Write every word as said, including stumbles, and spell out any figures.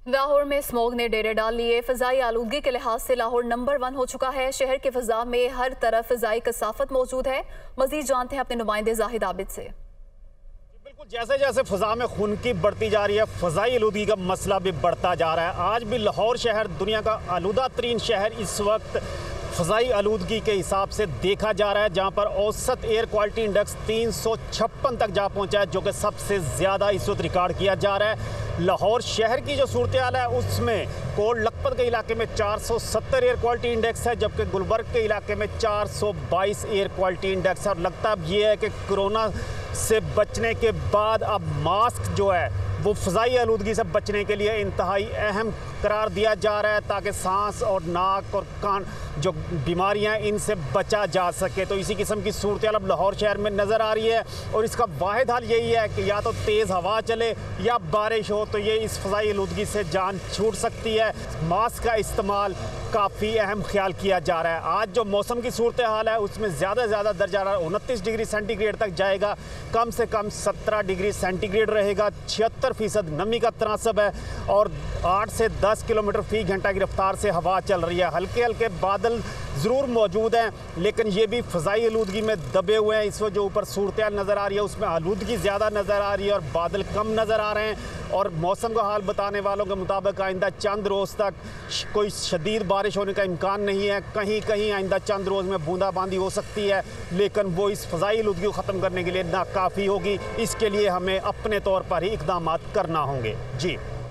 लाहौर में स्मॉग ने डेरे डाल लिए। फ़िज़ाई आलूदगी के लिहाज से लाहौर नंबर वन हो चुका है। शहर के फ़िज़ा में हर तरफ फ़िज़ाई कसाफत मौजूद है। मज़ीद जानते हैं अपने नुमाइंदे जाहिद आबिद से। बिल्कुल, जैसे जैसे फ़िज़ा में खुनकी बढ़ती जा रही है, फ़िज़ाई आलूदगी का मसला भी बढ़ता जा रहा है। आज भी लाहौर शहर दुनिया का आलूदा तरीन शहर इस वक्त फ़िज़ाई आलूदगी के हिसाब से देखा जा रहा है, जहां पर औसत एयर क्वालिटी इंडेक्स तीन सौ छप्पन तक जा पहुंचा है, जो कि सबसे ज़्यादा इस वक्त रिकॉर्ड किया जा रहा है। लाहौर शहर की जो सूरत हाल है उसमें कोट लखपत के इलाके में चार सौ सत्तर एयर क्वालिटी इंडेक्स है, जबकि गुलबर्ग के इलाके में चार सौ बाईस एयर क्वालिटी इंडेक्स है। और लगता अब ये है कि कोरोना से बचने के बाद अब मास्क जो है वो फ़िज़ाई आलूदगी से बचने के लिए इंतहाई अहम करार दिया जा रहा है, ताकि सांस और नाक और कान जो बीमारियां इनसे बचा जा सके। तो इसी किस्म की सूरत हाल अब लाहौर शहर में नज़र आ रही है, और इसका वाहिद हल यही है कि या तो तेज़ हवा चले या बारिश हो, तो ये इस फ़िज़ाई आलूदगी से जान छूट सकती है। मास्क का इस्तेमाल काफ़ी अहम ख्याल किया जा रहा है। आज जो मौसम की सूरत हाल है उसमें ज़्यादा से ज़्यादा दर्जा उनतीस डिग्री सेंटीग्रेड तक जाएगा, कम से कम सत्रह डिग्री सेंटीग्रेड रहेगा। छिहत्तर फीसद नमी का तनासब है और आठ से दस किलोमीटर फी घंटा की रफ्तार से हवा चल रही है। हल्के हल्के बादल ज़रूर मौजूद हैं, लेकिन ये भी फ़िज़ाई आलूदगी में दबे हुए हैं। इस वक्त जो ऊपर सूरत हाल नज़र आ रही है उसमें आलूदगी ज़्यादा नज़र आ रही है और बादल कम नज़र आ रहे हैं। और मौसम का हाल बताने वालों के मुताबिक आइंदा चंद रोज़ तक कोई शदीद बारिश होने का इम्कान नहीं है। कहीं कहीं आइंदा चंद रोज़ में बूंदाबांदी हो सकती है, लेकिन वो इस फ़िज़ाई आलूदगी को ख़त्म करने के लिए नाकाफ़ी होगी। इसके लिए हमें अपने तौर पर ही इक़दाम करना होंगे। जी।